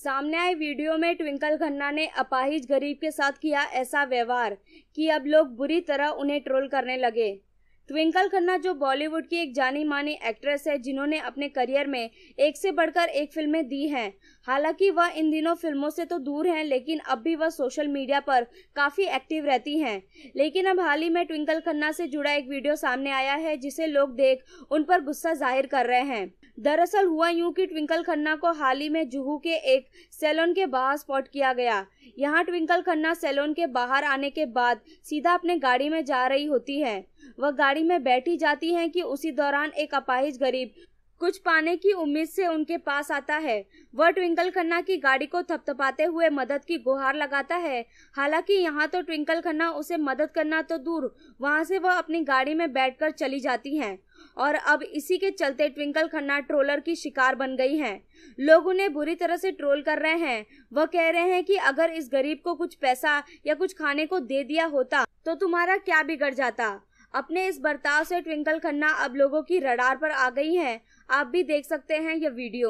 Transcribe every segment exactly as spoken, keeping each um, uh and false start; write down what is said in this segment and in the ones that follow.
सामने आए वीडियो में ट्विंकल खन्ना ने अपाहिज गरीब के साथ किया ऐसा व्यवहार कि अब लोग बुरी तरह उन्हें ट्रोल करने लगे। ट्विंकल खन्ना जो बॉलीवुड की एक जानी मानी एक्ट्रेस है, जिन्होंने अपने करियर में एक से बढ़कर एक फिल्में दी हैं। हालांकि वह इन दिनों फिल्मों से तो दूर हैं, लेकिन अब भी वह सोशल मीडिया पर काफी एक्टिव रहती हैं। लेकिन अब हाल ही में ट्विंकल खन्ना से जुड़ा एक वीडियो सामने आया है, जिसे लोग देख उन पर गुस्सा जाहिर कर रहे हैं। दरअसल हुआ यूं कि ट्विंकल खन्ना को हाल ही में जुहू के एक सैलून के बाहर स्पॉट किया गया। यहां ट्विंकल खन्ना सैलून के बाहर आने के बाद सीधा अपने गाड़ी में जा रही होती है। वह गाड़ी में बैठी जाती हैं कि उसी दौरान एक अपाहिज गरीब कुछ पाने की उम्मीद से उनके पास आता है। वह ट्विंकल खन्ना की गाड़ी को थपथपाते हुए मदद की गुहार लगाता है। हालांकि यहाँ तो ट्विंकल खन्ना उसे मदद करना तो दूर, वहां से वह अपनी गाड़ी में बैठकर चली जाती हैं और अब इसी के चलते ट्विंकल खन्ना ट्रोलर की शिकार बन गई हैं। लोग उन्हें बुरी तरह से ट्रोल कर रहे हैं। वह कह रहे हैं कि अगर इस गरीब को कुछ पैसा या कुछ खाने को दे दिया होता तो तुम्हारा क्या बिगड़ जाता। अपने इस बर्ताव से ट्विंकल खन्ना अब लोगों की रडार पर आ गई हैं। आप भी देख सकते हैं यह वीडियो।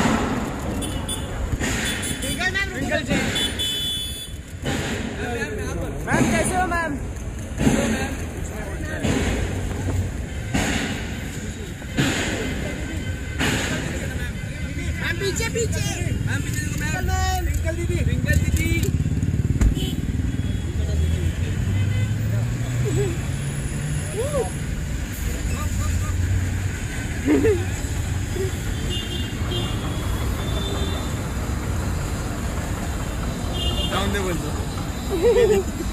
ट्विंकल जी, मैम कैसे हो मैम? मैम पीछे पीछे मैम पीछे देखो मैम। ट्विंकल दीदी, ट्विंकल दीदी डाउन दे बोल दो।